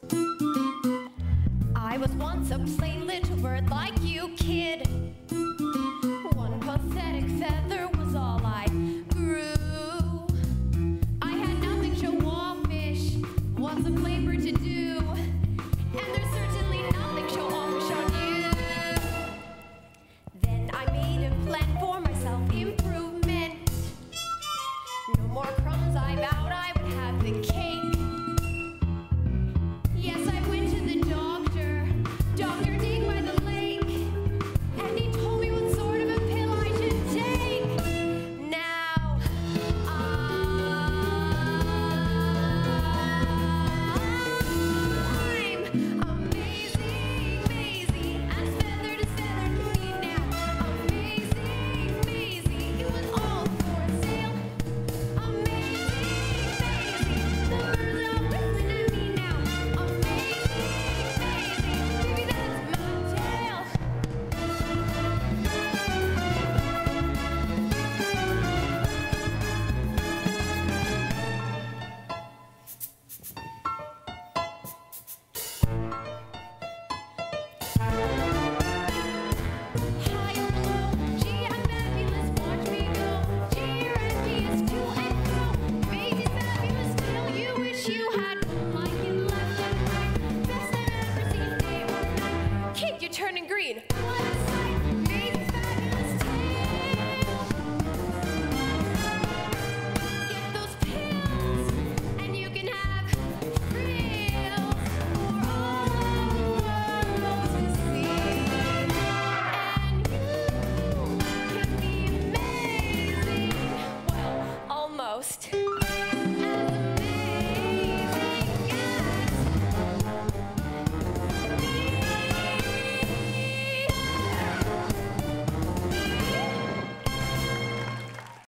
I was once a plain little bird like you, kid. One pathetic feather was all I grew. I had nothing show-offish. What's a plain bird to do?